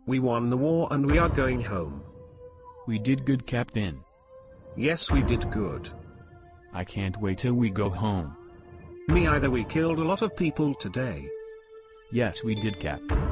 We won the war and we are going home. We did good, Captain. Yes, we did good. I can't wait till we go home. Me either. We killed a lot of people today. Yes, we did, Captain.